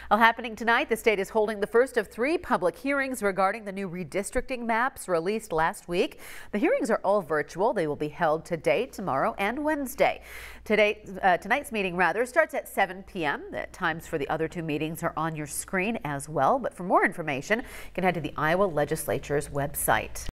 Well, happening tonight, the state is holding the first of 3 public hearings regarding the new redistricting maps released last week. The hearings are all virtual. They will be held today, tomorrow, and Wednesday. Tonight's meeting starts at 7 p.m. The times for the other 2 meetings are on your screen as well. But for more information, you can head to the Iowa Legislature's website.